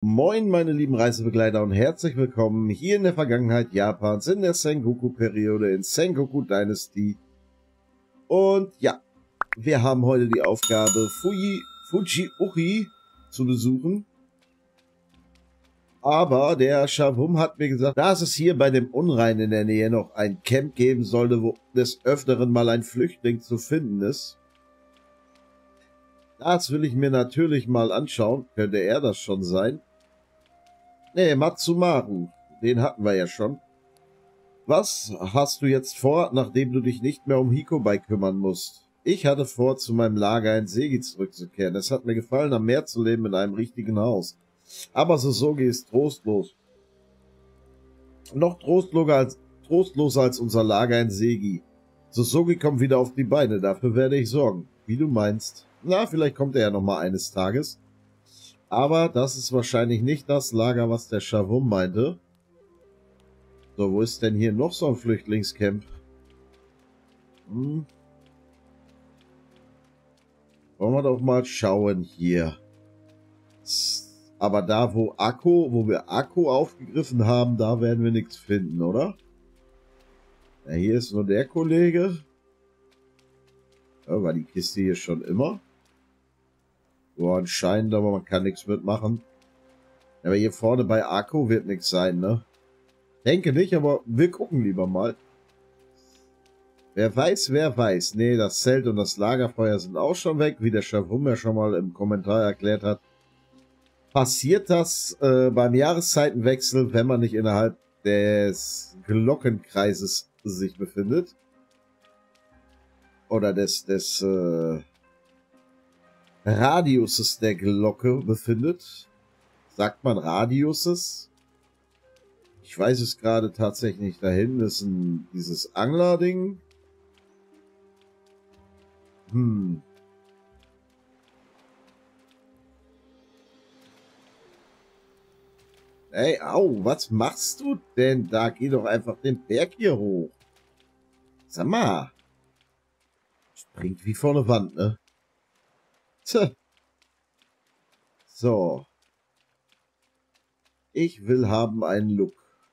Moin meine lieben Reisebegleiter und herzlich willkommen hier in der Vergangenheit Japans in der Sengoku-Periode in Sengoku Dynasty. Und ja, wir haben heute die Aufgabe Fuji-Uchi zu besuchen. Aber der Shavum hat mir gesagt, dass es hier bei dem Unrein in der Nähe noch ein Camp geben sollte, wo des Öfteren mal ein Flüchtling zu finden ist. Das will ich mir natürlich mal anschauen. Könnte er das schon sein? Nee, Matsumaru. Den hatten wir ja schon. Was hast du jetzt vor, nachdem du dich nicht mehr um Hikobai kümmern musst? Ich hatte vor, zu meinem Lager in Segi zurückzukehren. Es hat mir gefallen, am Meer zu leben in einem richtigen Haus. Aber Sosogi ist trostlos. Noch trostloser als unser Lager in Segi. Sosogi kommt wieder auf die Beine, dafür werde ich sorgen. Wie du meinst. Na, vielleicht kommt er ja noch mal eines Tages. Aber das ist wahrscheinlich nicht das Lager, was der Shavum meinte. So, wo ist denn hier noch so ein Flüchtlingscamp? Wollen wir doch mal schauen hier. Aber da, wo wir Akku aufgegriffen haben, da werden wir nichts finden, oder? Ja, hier ist nur der Kollege. Ja, war die Kiste hier schon immer? So, anscheinend, aber man kann nichts mitmachen. Aber hier vorne bei Akku wird nichts sein, ne? Denke nicht, aber wir gucken lieber mal. Wer weiß, wer weiß. Nee, das Zelt und das Lagerfeuer sind auch schon weg, wie der Shavum ja schon mal im Kommentar erklärt hat. Passiert das beim Jahreszeitenwechsel, wenn man nicht innerhalb des Glockenkreises sich befindet? Oder des Radiuses der Glocke befindet? Sagt man Radiuses? Ich weiß es gerade tatsächlich nicht. Da hinten ist dieses Angler-Ding. Ey, au, was machst du denn? Da geh doch einfach den Berg hier hoch. Sag mal. Springt wie vor eine Wand, ne? Tja. So. Ich will haben einen Look.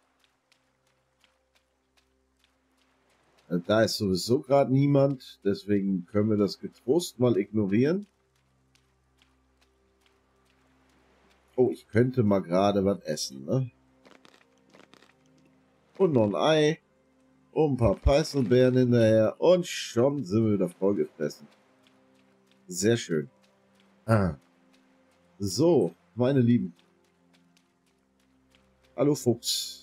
Da ist sowieso gerade niemand, deswegen können wir das getrost mal ignorieren. Oh, ich könnte mal gerade was essen, ne? Und noch ein Ei. Und ein paar Preiselbeeren hinterher. Und schon sind wir wieder vollgefressen. Sehr schön. So, meine Lieben. Hallo Fuchs.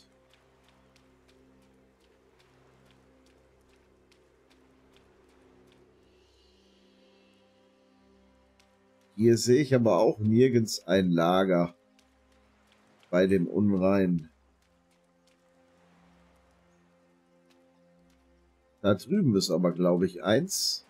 Hier sehe ich aber auch nirgends ein Lager bei dem Unrein. Da drüben ist aber, glaube ich, eins.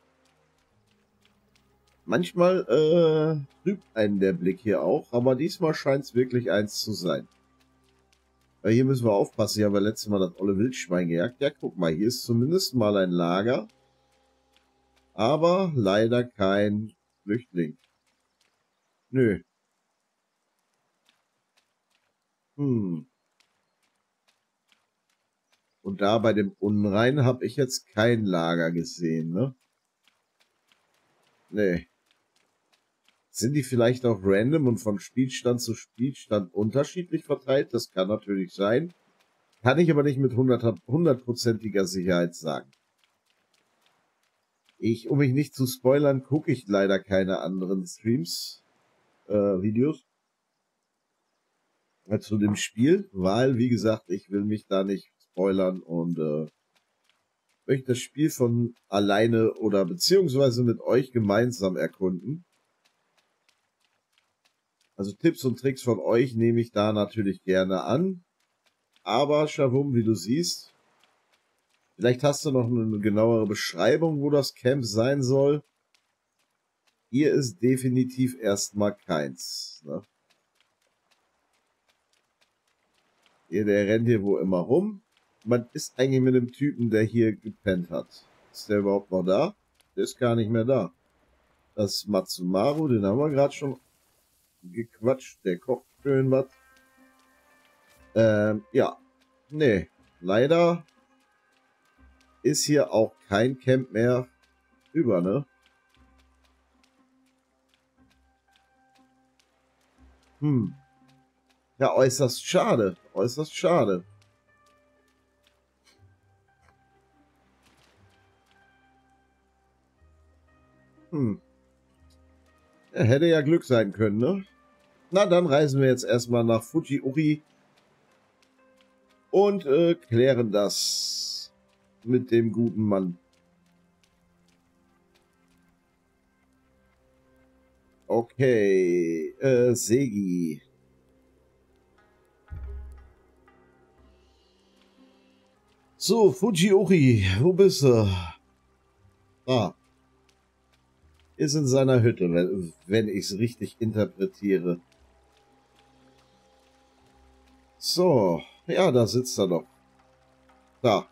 Manchmal trübt einen der Blick hier auch, aber diesmal scheint es wirklich eins zu sein. Weil hier müssen wir aufpassen, hier haben wir letztes Mal das olle Wildschwein gejagt. Ja, guck mal, hier ist zumindest mal ein Lager. Aber leider kein Flüchtling. Nö. Und da bei dem Unrein habe ich jetzt kein Lager gesehen, ne? Nee. Sind die vielleicht auch random und von Spielstand zu Spielstand unterschiedlich verteilt? Das kann natürlich sein. Kann ich aber nicht mit hundertprozentiger Sicherheit sagen. Um mich nicht zu spoilern, gucke ich leider keine anderen Streams, Videos zu dem Spiel, weil, wie gesagt, ich will mich da nicht spoilern und möchte das Spiel von alleine oder beziehungsweise mit euch gemeinsam erkunden. Also Tipps und Tricks von euch nehme ich da natürlich gerne an. Aber Shavum, wie du siehst, vielleicht hast du noch eine genauere Beschreibung, wo das Camp sein soll. Hier ist definitiv erstmal keins. Ne? Der rennt hier wo immer rum. Man ist eigentlich mit dem Typen, der hier gepennt hat. Ist der überhaupt noch da? Der ist gar nicht mehr da. Das ist Matsumaru, den haben wir gerade schon gequatscht. Der kocht schön was. Ja. Nee. Leider ist hier auch kein Camp mehr über, ne? Hm. Ja, äußerst schade. Äußerst schade. Hm. Ja, hätte ja Glück sein können, ne? Na, dann reisen wir jetzt erstmal nach Fujiuri und klären das mit dem guten Mann. Okay, Segi. So, Fujiuri, wo bist du? Ah, ist in seiner Hütte, wenn ich es richtig interpretiere. So, ja, da sitzt er doch. Da.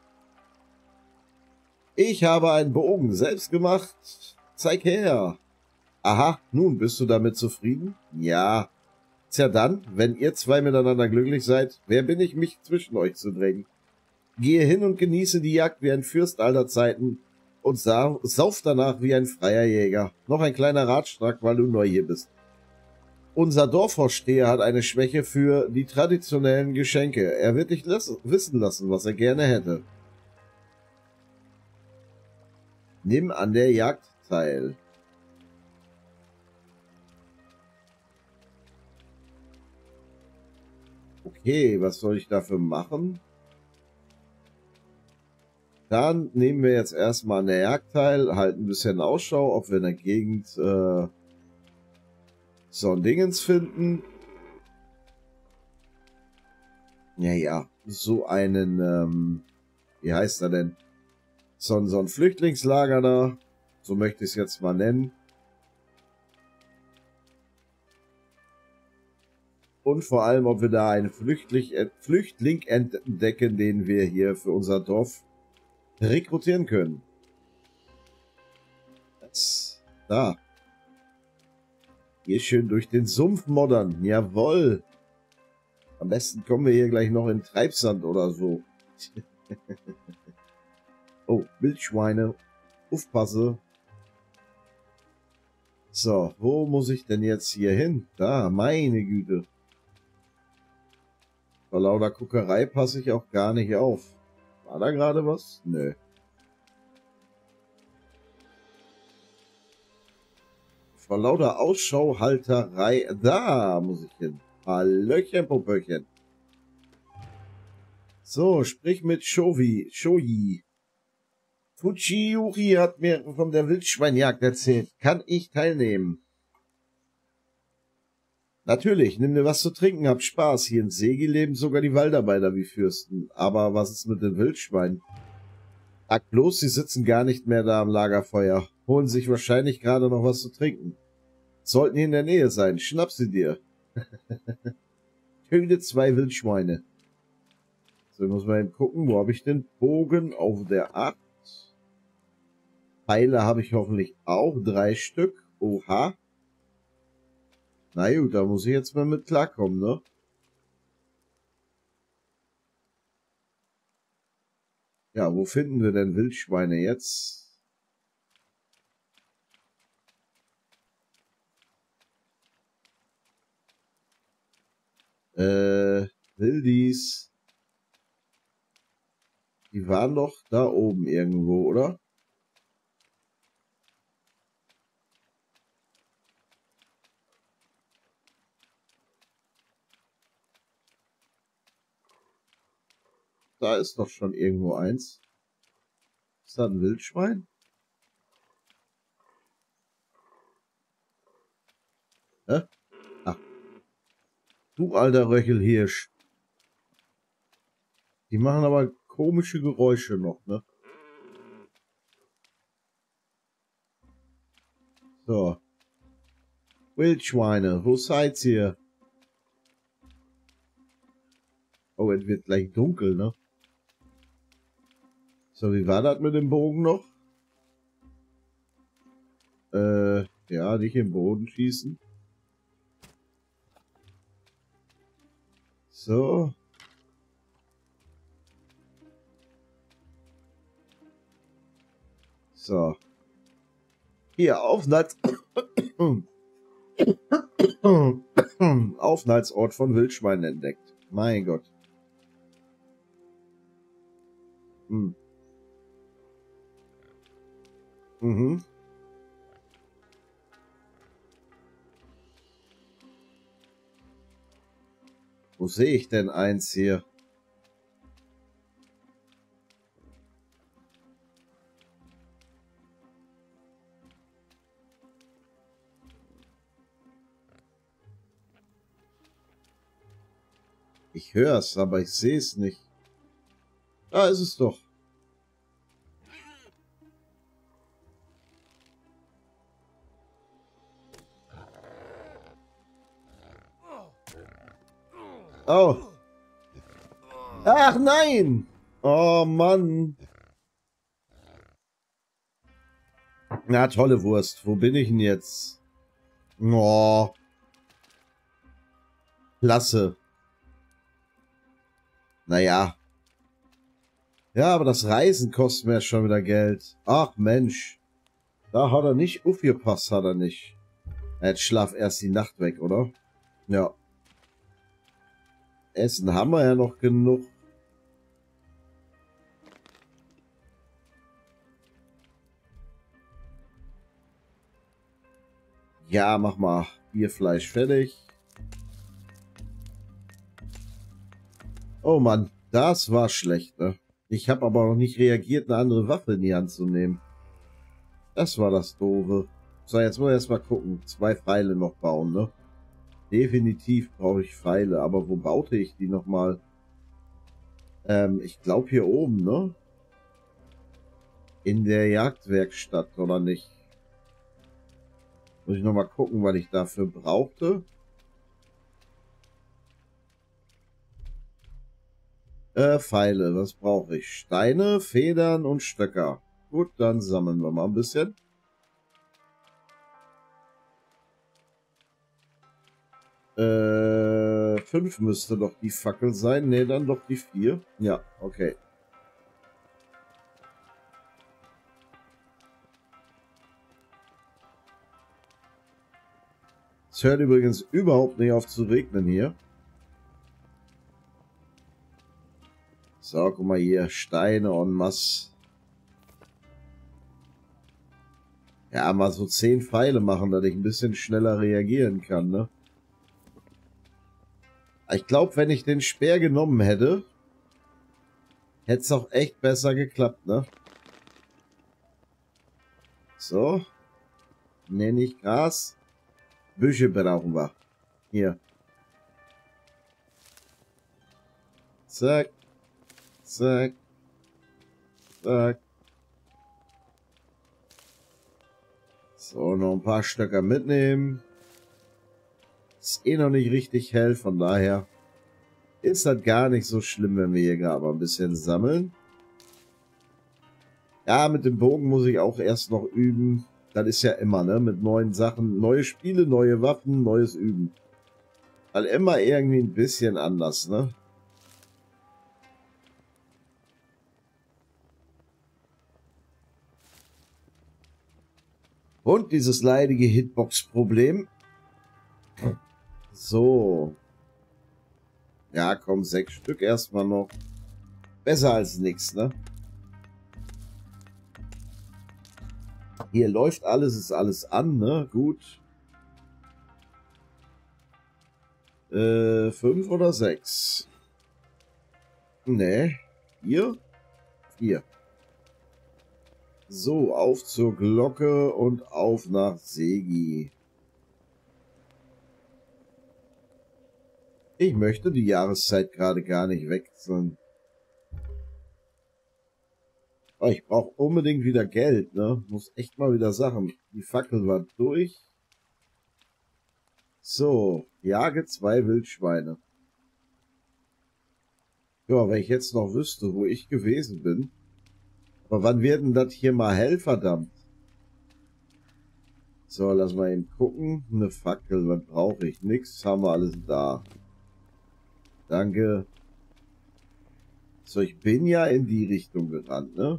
Ich habe einen Bogen selbst gemacht. Zeig her. Aha, nun bist du damit zufrieden? Ja. Tja dann, wenn ihr zwei miteinander glücklich seid, wer bin ich, mich zwischen euch zu drängen? Gehe hin und genieße die Jagd wie ein Fürst alter Zeiten und sauf danach wie ein freier Jäger. Noch ein kleiner Ratschlag, weil du neu hier bist. Unser Dorfvorsteher hat eine Schwäche für die traditionellen Geschenke. Er wird dich wissen lassen, was er gerne hätte. Nimm an der Jagd teil. Okay, was soll ich dafür machen? Dann nehmen wir jetzt erstmal an der Jagd teil, halten ein bisschen Ausschau, ob wir in der Gegend so ein Dingens finden. Ja, so einen, wie heißt er denn? So ein Flüchtlingslager da, so möchte ich es jetzt mal nennen. Und vor allem, ob wir da einen Flüchtling entdecken, den wir hier für unser Dorf rekrutieren können. Da. Hier schön durch den Sumpf moddern. Jawohl. Am besten kommen wir hier gleich noch in Treibsand oder so. Oh, Wildschweine. Aufpasse. So, wo muss ich denn jetzt hier hin? Da, meine Güte. Vor lauter Guckerei passe ich auch gar nicht auf. War da gerade was? Nö. Vor lauter Ausschauhalterei. Da muss ich hin. Hallöchen, Popöchen. So, sprich mit Shoji. Fujiuri hat mir von der Wildschweinjagd erzählt. Kann ich teilnehmen? Natürlich, nimm dir was zu trinken, hab Spaß. Hier in Segi leben sogar die Waldarbeiter wie Fürsten. Aber was ist mit den Wildschweinen? Sag bloß, sie sitzen gar nicht mehr da am Lagerfeuer. Holen sich wahrscheinlich gerade noch was zu trinken. Sollten hier in der Nähe sein, schnapp sie dir. Töte 2 Wildschweine. So, muss man eben gucken, wo habe ich den Bogen? Auf der 8. Pfeile habe ich hoffentlich auch 3 Stück. Oha. Na gut, da muss ich jetzt mal mit klarkommen, ne? Ja, wo finden wir denn Wildschweine jetzt? Wildis. Die waren doch da oben irgendwo, oder? Da ist doch schon irgendwo eins. Ist da ein Wildschwein? Hä? Ach. Du alter Röchelhirsch. Die machen aber komische Geräusche noch, ne? So. Wildschweine, wo seid ihr? Oh, es wird gleich dunkel, ne? So, wie war das mit dem Bogen noch? Ja, nicht im Boden schießen. So. So. Hier, Aufenthaltsort von Wildschweinen entdeckt. Mein Gott. Hm. Mhm. Wo sehe ich denn eins hier? Ich höre es, aber ich sehe es nicht. Da ist es doch. Oh. Ach nein. Oh Mann. Na, tolle Wurst. Wo bin ich denn jetzt? Oh. Klasse. Naja. Ja, aber das Reisen kostet mir schon wieder Geld. Ach Mensch. Da hat er nicht aufgepasst, hat er nicht. Jetzt schlaf erst die Nacht weg, oder? Ja. Essen haben wir ja noch genug. Ja, mach mal Bierfleisch fertig. Oh Mann, das war schlecht, ne? Ich habe aber noch nicht reagiert, eine andere Waffe in die Hand zu nehmen. Das war das Doofe. So, jetzt wollen wir erstmal gucken. 2 Pfeile noch bauen, ne? Definitiv brauche ich Pfeile, aber wo baute ich die nochmal? Ich glaube hier oben, ne? In der Jagdwerkstatt, oder nicht? Muss ich nochmal gucken, was ich dafür brauchte. Pfeile, was brauche ich? Steine, Federn und Stöcker. Gut, dann sammeln wir mal ein bisschen. Fünf müsste doch die Fackel sein. Ne, dann doch die 4. Ja, okay. Es hört übrigens überhaupt nicht auf zu regnen hier. So, guck mal hier. Steine en masse. Ja, mal so 10 Pfeile machen, dass ich ein bisschen schneller reagieren kann, ne? Ich glaube, wenn ich den Speer genommen hätte, hätte es auch echt besser geklappt, ne? So. Ne, nicht Gras. Büsche brauchen wir. Hier. Zack. Zack. Zack. So, noch ein paar Stöcker mitnehmen. Ist eh noch nicht richtig hell, von daher ist das gar nicht so schlimm, wenn wir hier gerade ein bisschen sammeln. Ja, mit dem Bogen muss ich auch erst noch üben. Das ist ja immer, ne? Mit neuen Sachen, neue Spiele, neue Waffen, neues Üben. Weil immer irgendwie ein bisschen anders, ne? Und dieses leidige Hitbox-Problem. So. Ja, komm, 6 Stück erstmal noch. Besser als nichts, ne? Hier läuft alles, ist alles an, ne? Gut. 5 oder 6? Ne. 4? 4. So, auf zur Glocke und auf nach Segi. Ich möchte die Jahreszeit gerade gar nicht wechseln. Oh, ich brauche unbedingt wieder Geld, ne? Muss echt mal wieder Sachen. Die Fackel war durch. So, jage 2 Wildschweine. Ja, wenn ich jetzt noch wüsste, wo ich gewesen bin. Aber wann wird denn das hier mal hell, verdammt? So, lass mal eben gucken. Eine Fackel, was brauche ich? Nix, haben wir alles da. Danke. So, ich bin ja in die Richtung gerannt, ne?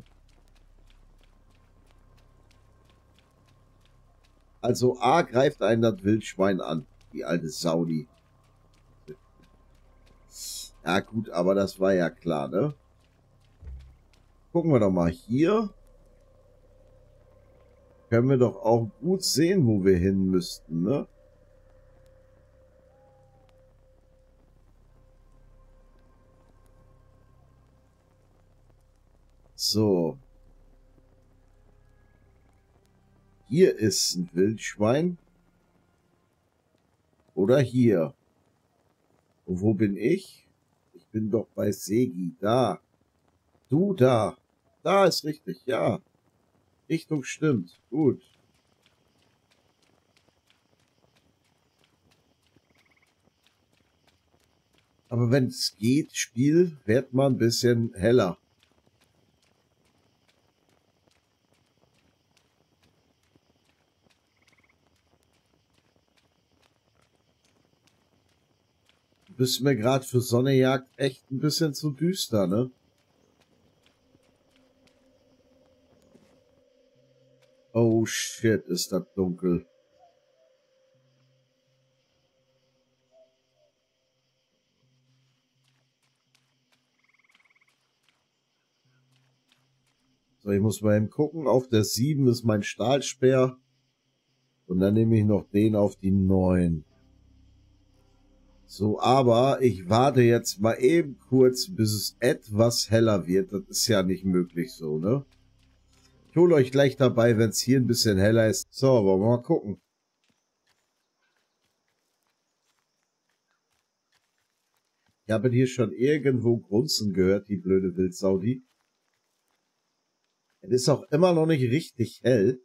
Also A greift einen das Wildschwein an. Die alte Saudi. Ja gut, aber das war ja klar, ne? Gucken wir doch mal hier. Können wir doch auch gut sehen, wo wir hin müssten, ne? So. Hier ist ein Wildschwein. Oder hier. Und wo bin ich? Ich bin doch bei Segi. Da. Du da. Da ist richtig, ja. Richtung stimmt. Gut. Aber wenn es geht, Spiel, wird mal ein bisschen heller. Du bist mir gerade für Sonnejagd echt ein bisschen zu düster, ne? Oh shit, ist das dunkel. So, ich muss mal eben gucken. Auf der 7 ist mein Stahlspeer. Und dann nehme ich noch den auf die 9. So, aber ich warte jetzt mal eben kurz, bis es etwas heller wird. Das ist ja nicht möglich so, ne? Ich hole euch gleich dabei, wenn es hier ein bisschen heller ist. So, wollen wir mal gucken. Ich habe hier schon irgendwo grunzen gehört, die blöde Wildsaudi. Es ist auch immer noch nicht richtig hell.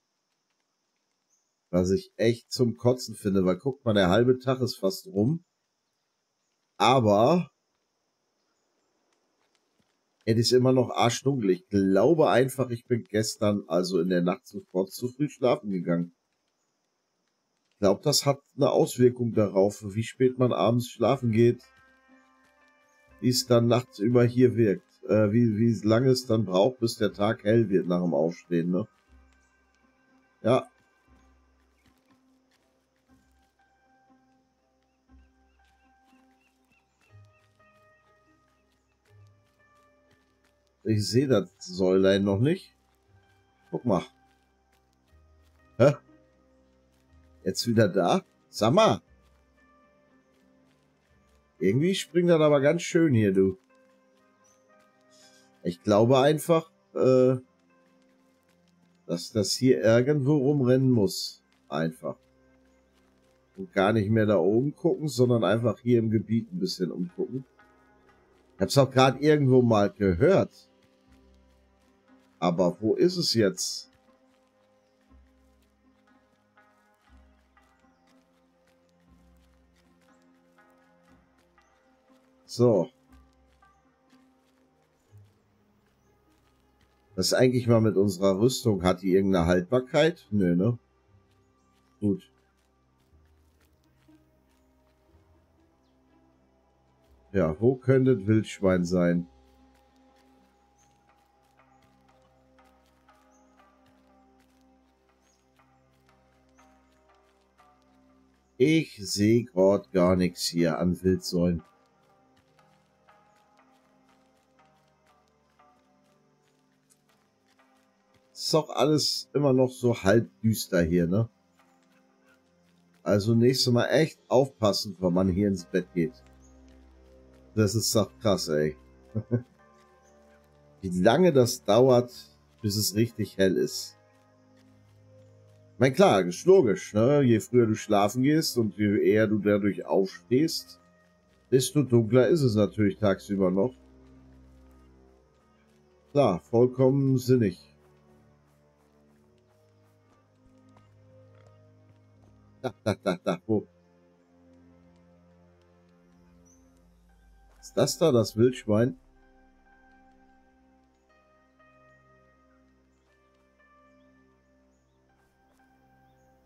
Was ich echt zum Kotzen finde, weil guck mal, der halbe Tag ist fast rum. Aber es ist immer noch arschdunkel. Ich glaube einfach, ich bin gestern, also in der Nacht sofort zu früh schlafen gegangen. Ich glaube, das hat eine Auswirkung darauf, wie spät man abends schlafen geht, wie es dann nachts über hier wirkt. Wie lange es dann braucht, bis der Tag hell wird nach dem Aufstehen, ne? Ja. Ich sehe das Säulein noch nicht. Guck mal. Hä? Jetzt wieder da? Sag mal. Irgendwie springt das aber ganz schön hier, du. Ich glaube einfach, dass das hier irgendwo rumrennen muss. Einfach. Und gar nicht mehr da oben gucken, sondern einfach hier im Gebiet ein bisschen umgucken. Ich hab's auch gerade irgendwo mal gehört. Aber wo ist es jetzt? So. Was ist eigentlich mal mit unserer Rüstung? Hat die irgendeine Haltbarkeit? Nö, ne? Gut. Ja, wo könnte das Wildschwein sein? Ich sehe gerade gar nichts hier an Wildsäulen. Ist doch alles immer noch so halb düster hier, ne? Also nächstes Mal echt aufpassen, wenn man hier ins Bett geht. Das ist doch krass, ey. Wie lange das dauert, bis es richtig hell ist. Ich meine, klar, ist logisch, ne? Je früher du schlafen gehst und je eher du dadurch aufstehst, desto dunkler ist es natürlich tagsüber noch. Klar, vollkommen sinnig. Da, wo? Ist das da das Wildschwein?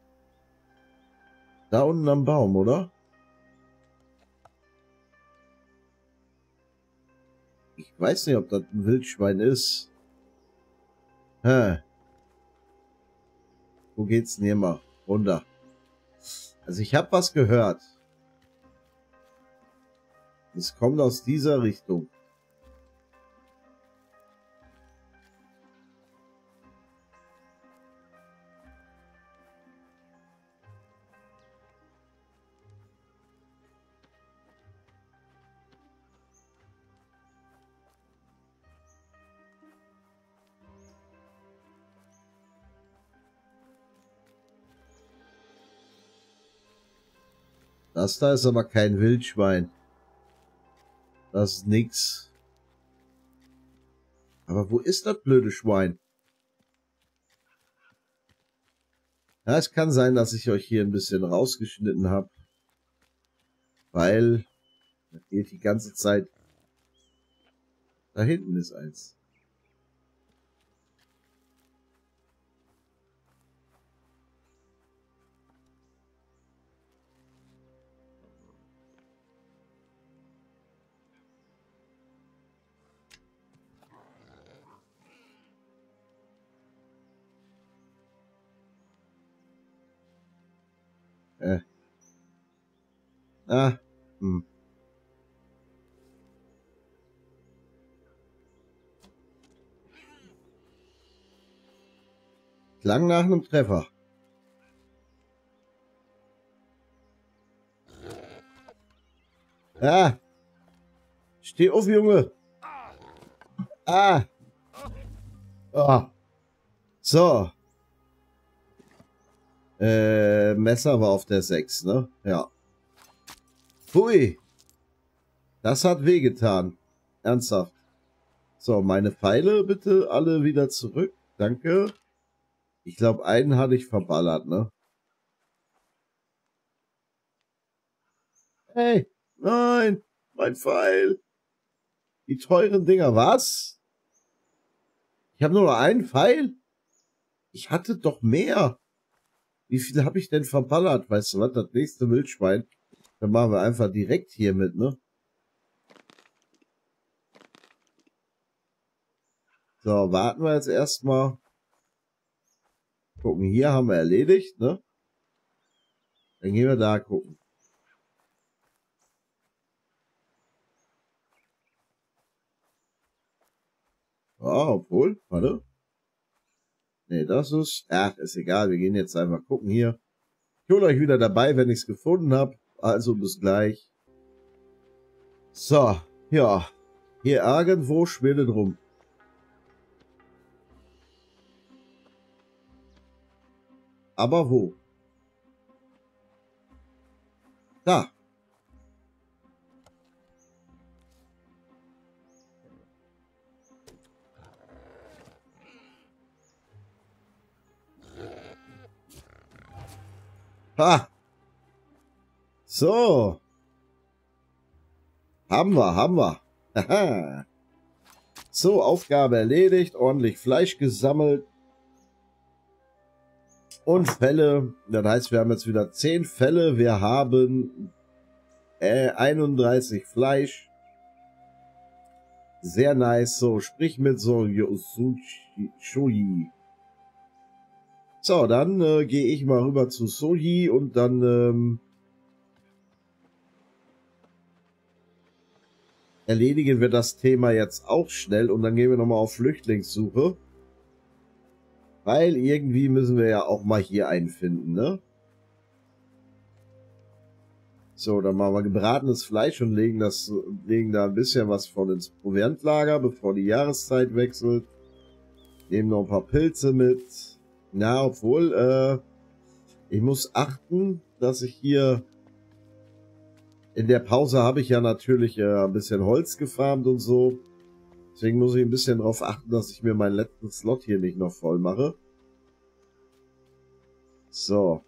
Da unten am Baum, oder? Ich weiß nicht, ob das ein Wildschwein ist. Hä? Wo geht's denn hier mal runter? Also ich habe was gehört. Es kommt aus dieser Richtung. Das da ist aber kein Wildschwein. Das ist nix. Aber wo ist das blöde Schwein? Ja, es kann sein, dass ich euch hier ein bisschen rausgeschnitten habe. Weil das geht die ganze Zeit. Da hinten ist eins. Ah, hm. Klang nach einem Treffer. Ah. Steh auf, Junge. Ah. Ah. So. Messer war auf der 6, ne? Ja. Hui. Das hat wehgetan. Ernsthaft. So, meine Pfeile bitte alle wieder zurück. Danke. Ich glaube, einen hatte ich verballert, ne? Hey. Nein. Mein Pfeil. Die teuren Dinger. Was? Ich habe nur noch einen Pfeil? Ich hatte doch mehr. Wie viele habe ich denn verballert? Weißt du was? Das nächste Wildschwein. Dann machen wir einfach direkt hier mit, ne? So, warten wir jetzt erstmal. Gucken, hier haben wir erledigt, ne? Dann gehen wir da gucken. Ah, obwohl, warte. Ne, das ist... Ach, ist egal, wir gehen jetzt einfach gucken hier. Ich hole euch wieder dabei, wenn ich es gefunden habe. Also bis gleich. So, ja. Hier irgendwo schwirrt rum. Aber wo? Da. Ha. So. Haben wir. Haha. So, Aufgabe erledigt. Ordentlich Fleisch gesammelt. Und Felle. Das heißt, wir haben jetzt wieder 10 Felle. Wir haben 31 Fleisch. Sehr nice. So, sprich mit so Shuyi. So, dann gehe ich mal rüber zu Soji und dann erledigen wir das Thema jetzt auch schnell und dann gehen wir nochmal auf Flüchtlingssuche. Weil irgendwie müssen wir ja auch mal hier einen finden, ne? So, dann machen wir gebratenes Fleisch und legen da ein bisschen was von ins Proviantlager, bevor die Jahreszeit wechselt. Nehmen noch ein paar Pilze mit. Na, obwohl, ich muss achten, dass ich hier... In der Pause habe ich ja natürlich ein bisschen Holz gefarmt und so. Deswegen muss ich ein bisschen darauf achten, dass ich mir meinen letzten Slot hier nicht noch voll mache. So.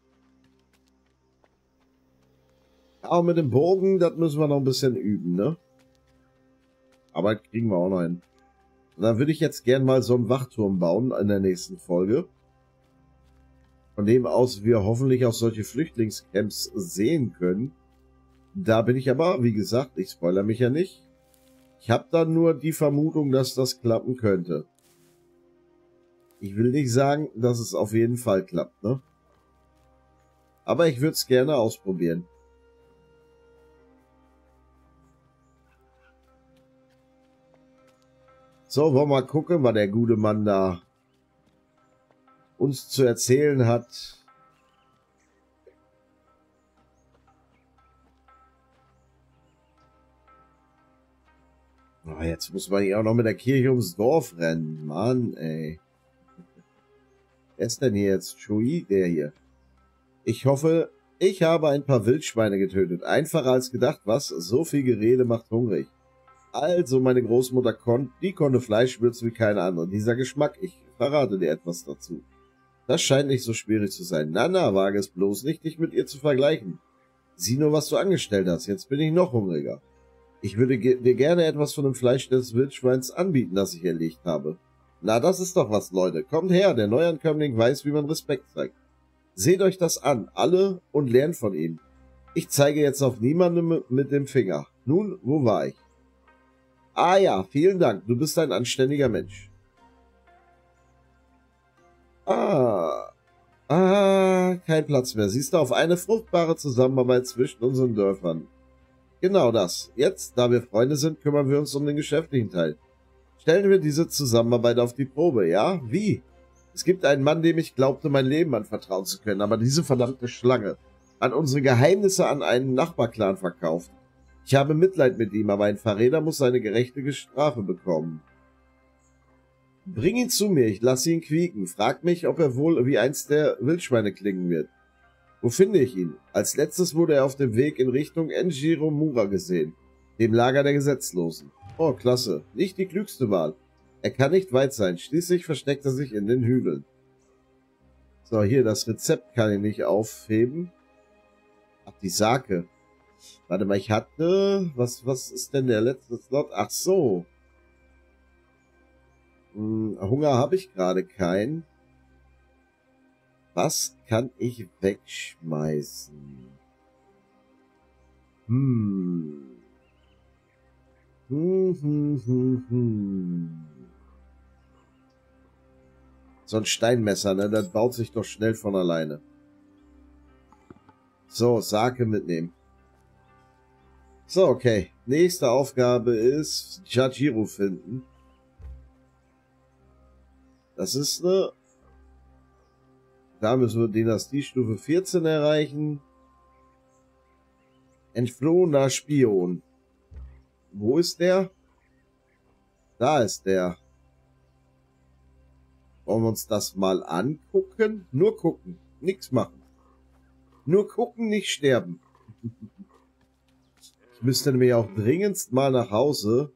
Auch mit dem Bogen, das müssen wir noch ein bisschen üben, ne? Aber das kriegen wir auch noch hin. Und dann würde ich jetzt gern mal so einen Wachturm bauen in der nächsten Folge. Von dem aus wir hoffentlich auch solche Flüchtlingscamps sehen können. Da bin ich aber, wie gesagt, ich spoilere mich ja nicht. Ich habe dann nur die Vermutung, dass das klappen könnte. Ich will nicht sagen, dass es auf jeden Fall klappt, ne? Aber ich würde es gerne ausprobieren. So, wollen wir mal gucken, was der gute Mann da uns zu erzählen hat. Oh, jetzt muss man hier auch noch mit der Kirche ums Dorf rennen. Mann, ey. Wer ist denn hier jetzt? Chui, der hier. Ich hoffe, ich habe ein paar Wildschweine getötet. Einfacher als gedacht, was? So viel Gerede macht hungrig. Also, meine Großmutter konnte Fleisch würzen wie keine andere. Dieser Geschmack, ich verrate dir etwas dazu. Das scheint nicht so schwierig zu sein. Na, wage es bloß nicht, dich mit ihr zu vergleichen. Sieh nur, was du angestellt hast. Jetzt bin ich noch hungriger. Ich würde dir gerne etwas von dem Fleisch des Wildschweins anbieten, das ich erlegt habe. Na, das ist doch was, Leute. Kommt her, der Neuankömmling weiß, wie man Respekt zeigt. Seht euch das an, alle, und lernt von ihm. Ich zeige jetzt auf niemanden mit dem Finger. Nun, wo war ich? Ah ja, vielen Dank, du bist ein anständiger Mensch. Kein Platz mehr. Siehst du, auf eine fruchtbare Zusammenarbeit zwischen unseren Dörfern. Genau das. Jetzt, da wir Freunde sind, kümmern wir uns um den geschäftlichen Teil. Stellen wir diese Zusammenarbeit auf die Probe, ja? Wie? Es gibt einen Mann, dem ich glaubte, mein Leben anvertrauen zu können, aber diese verdammte Schlange hat unsere Geheimnisse an einen Nachbarclan verkauft. Ich habe Mitleid mit ihm, aber ein Verräter muss seine gerechte Strafe bekommen. Bring ihn zu mir, ich lasse ihn quieken. Frag mich, ob er wohl wie eins der Wildschweine klingen wird. Wo finde ich ihn? Als letztes wurde er auf dem Weg in Richtung Enjiro Mura gesehen, dem Lager der Gesetzlosen. Oh, klasse. Nicht die klügste Wahl. Er kann nicht weit sein. Schließlich versteckt er sich in den Hügeln. So, hier, das Rezept kann ich nicht aufheben. Ach, die Sake. Warte mal, ich hatte... Was ist denn der letzte Slot? Ach so. Hunger habe ich gerade keinen. Was kann ich wegschmeißen? So ein Steinmesser, ne? Das baut sich doch schnell von alleine. So, Sake mitnehmen. So, okay. Nächste Aufgabe ist Jajiro finden. Das ist eine... Da müssen wir Dynastiestufe 14 erreichen. Entflohener Spion. Wo ist der? Da ist der. Wollen wir uns das mal angucken? Nur gucken. Nichts machen. Nur gucken, nicht sterben. Ich müsste nämlich auch dringendst mal nach Hause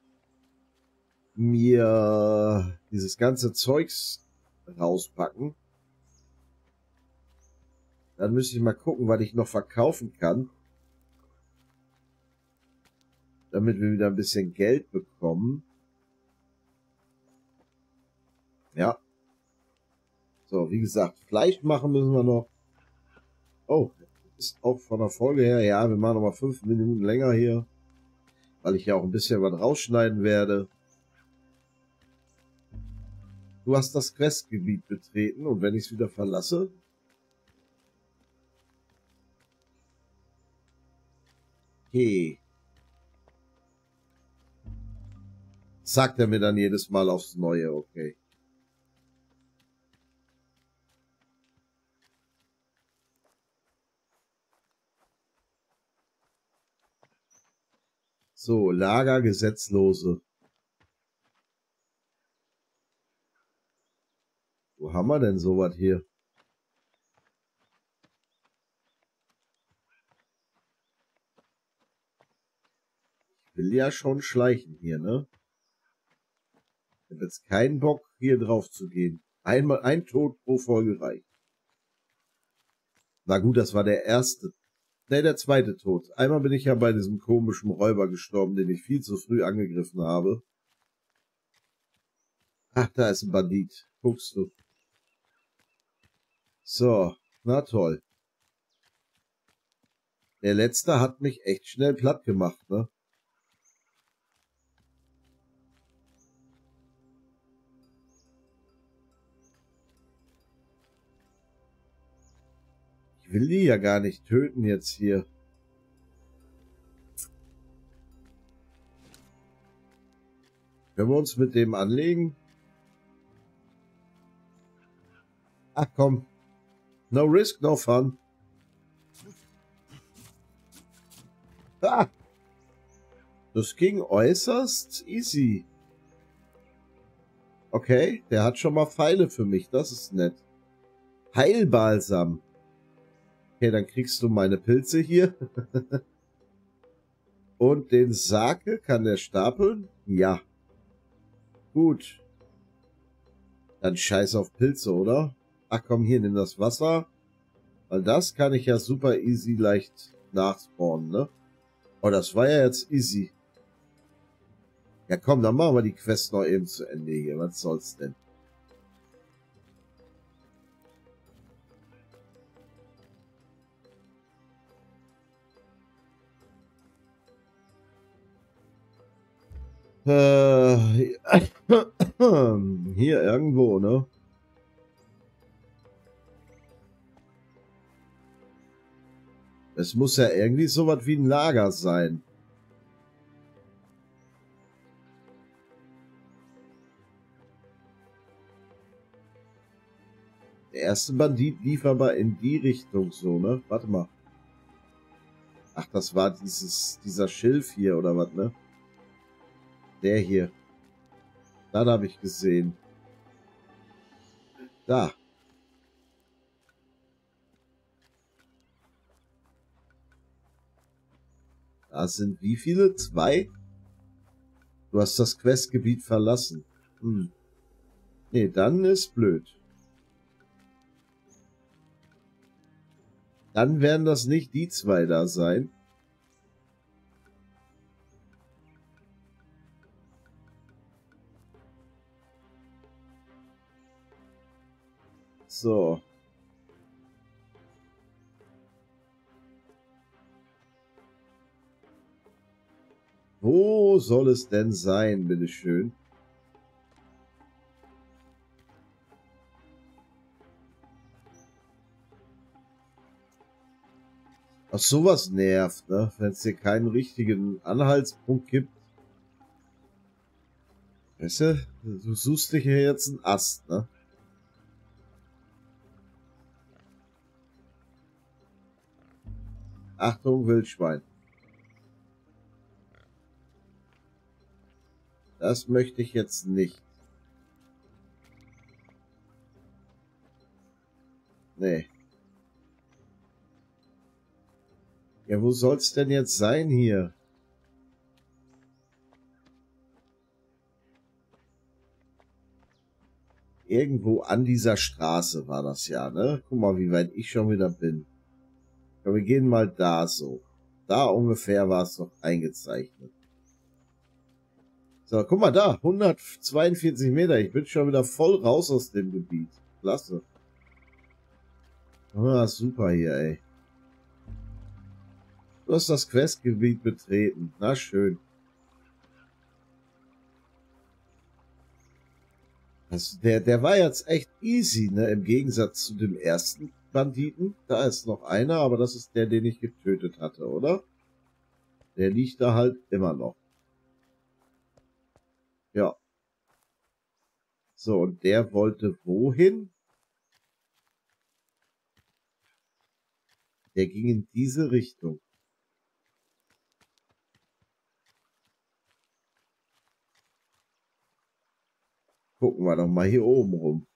mir dieses ganze Zeugs rauspacken. Dann müsste ich mal gucken, was ich noch verkaufen kann. Damit wir wieder ein bisschen Geld bekommen. Ja. So, wie gesagt, Fleisch machen müssen wir noch. Oh, ist auch von der Folge her. Ja, wir machen noch mal 5 Minuten länger hier. Weil ich ja auch ein bisschen was rausschneiden werde. Du hast das Questgebiet betreten und wenn ich es wieder verlasse... Okay. Sagt er mir dann jedes Mal aufs Neue, okay. So, Lager Gesetzlose. Wo haben wir denn sowas hier? Ich will ja schon schleichen hier, ne? Ich habe jetzt keinen Bock, hier drauf zu gehen. Einmal ein Tod pro Folge reicht. Na gut, das war der erste. Ne, der zweite Tod. Einmal bin ich ja bei diesem komischen Räuber gestorben, den ich viel zu früh angegriffen habe. Ach, da ist ein Bandit. Guckst du. So, na toll. Der letzte hat mich echt schnell platt gemacht, ne? Ich will die ja gar nicht töten jetzt hier. Können wir uns mit dem anlegen? Ach komm. No risk, no fun. Ah! Das ging äußerst easy. Okay, der hat schon mal Pfeile für mich. Das ist nett. Heilbalsam. Okay, dann kriegst du meine Pilze hier. Und den Sake kann der stapeln? Ja. Gut. Dann scheiß auf Pilze, oder? Ach komm, hier, nimm das Wasser. Weil das kann ich ja super easy leicht nachspawnen, ne? Oh, das war ja jetzt easy. Ja komm, dann machen wir die Quest noch eben zu Ende hier. Was soll's denn? Hier irgendwo, ne? Es muss ja irgendwie sowas wie ein Lager sein. Der erste Bandit lief aber in die Richtung so, ne? Warte mal. Ach, das war dieser Schilf hier, oder was, ne? Der hier. Das habe ich gesehen. Da. Da sind wie viele? 2? Du hast das Questgebiet verlassen. Hm. Nee, dann ist blöd. Dann werden das nicht die 2 da sein. So. Wo soll es denn sein, bitteschön? Ach, sowas nervt, ne? Wenn es hier keinen richtigen Anhaltspunkt gibt. Weißt du, du suchst dir hier jetzt einen Ast, ne? Achtung, Wildschwein. Das möchte ich jetzt nicht. Nee. Ja, wo soll's denn jetzt sein hier? Irgendwo an dieser Straße war das ja, ne? Guck mal, wie weit ich schon wieder bin. Ja, wir gehen mal da so. Da ungefähr war es doch eingezeichnet. So, guck mal da. 142 Meter. Ich bin schon wieder voll raus aus dem Gebiet. Klasse. Ah, super hier, ey. Du hast das Questgebiet betreten. Na schön. Also der war jetzt echt easy, ne? Im Gegensatz zu dem ersten Banditen. Da ist noch einer, aber das ist der, den ich getötet hatte, oder? Der liegt da halt immer noch. Ja. So, und der wollte wohin? Der ging in diese Richtung. Gucken wir doch mal hier oben rum.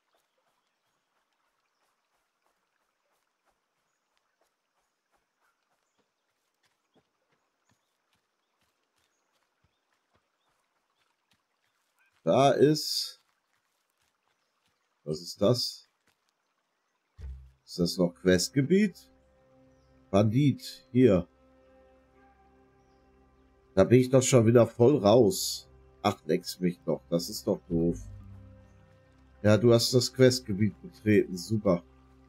Da ist... Was ist das? Ist das noch Questgebiet? Bandit, hier. Da bin ich doch schon wieder voll raus. Ach, leck's mich doch. Das ist doch doof. Ja, du hast das Questgebiet betreten. Super.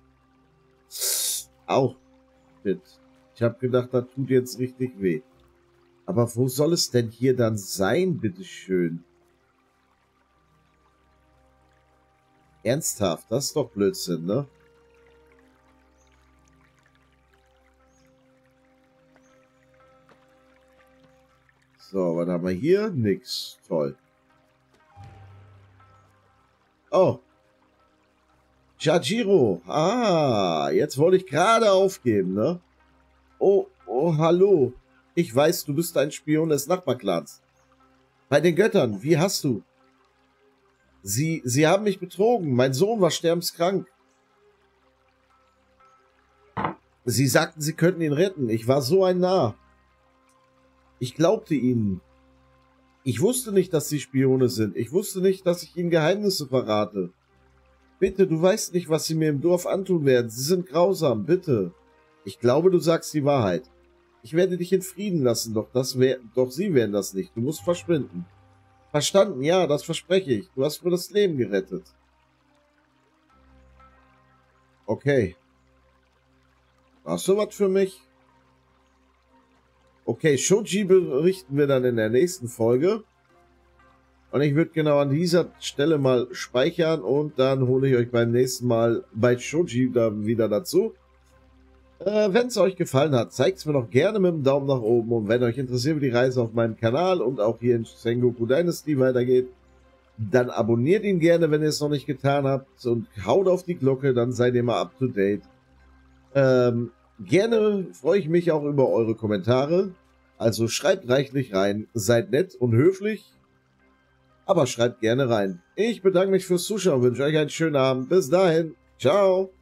Au. Shit. Ich habe gedacht, das tut jetzt richtig weh. Aber wo soll es denn hier dann sein, bitteschön? Ernsthaft, das ist doch Blödsinn, ne? So, was haben wir hier? Nix. Toll. Oh. Jajiro. Ah, jetzt wollte ich gerade aufgeben, ne? Oh, hallo. Ich weiß, du bist ein Spion des Nachbarclans. Bei den Göttern, wie hast du? Sie haben mich betrogen. Mein Sohn war sterbenskrank. Sie sagten, sie könnten ihn retten. Ich war so ein Narr. Ich glaubte ihnen. Ich wusste nicht, dass sie Spione sind. Ich wusste nicht, dass ich ihnen Geheimnisse verrate. Bitte, du weißt nicht, was sie mir im Dorf antun werden. Sie sind grausam, bitte. Ich glaube, du sagst die Wahrheit. Ich werde dich in Frieden lassen, doch sie werden das nicht. Du musst verschwinden. Verstanden? Ja, das verspreche ich. Du hast mir das Leben gerettet. Okay. Hast du was für mich? Okay, Shoji berichten wir dann in der nächsten Folge. Und ich würde genau an dieser Stelle mal speichern und dann hole ich euch beim nächsten Mal bei Shoji da wieder dazu. Wenn es euch gefallen hat, zeigt es mir doch gerne mit dem Daumen nach oben. Und wenn euch interessiert, wie die Reise auf meinem Kanal und auch hier in Sengoku Dynasty weitergeht, dann abonniert ihn gerne, wenn ihr es noch nicht getan habt. Und haut auf die Glocke, dann seid ihr mal up to date. Gerne freue ich mich auch über eure Kommentare. Also schreibt reichlich rein. Seid nett und höflich. Aber schreibt gerne rein. Ich bedanke mich fürs Zuschauen und wünsche euch einen schönen Abend. Bis dahin. Ciao.